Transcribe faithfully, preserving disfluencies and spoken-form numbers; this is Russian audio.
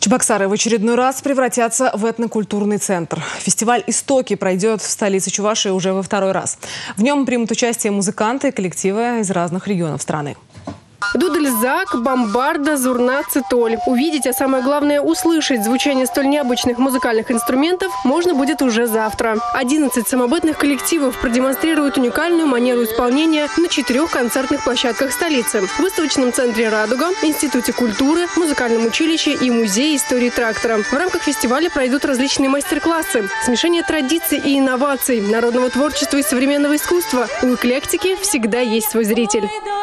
Чебоксары в очередной раз превратятся в этнокультурный центр. Фестиваль «Истоки» пройдет в столице Чувашии уже во второй раз. В нем примут участие музыканты и коллективы из разных регионов страны. Дудельзак, бомбарда, зурна, цитоль. Увидеть, а самое главное услышать звучание столь необычных музыкальных инструментов можно будет уже завтра. одиннадцать самобытных коллективов продемонстрируют уникальную манеру исполнения на четырех концертных площадках столицы. В выставочном центре «Радуга», Институте культуры, музыкальном училище и музее истории трактора. В рамках фестиваля пройдут различные мастер-классы. Смешение традиций и инноваций, народного творчества и современного искусства. У эклектики всегда есть свой зритель.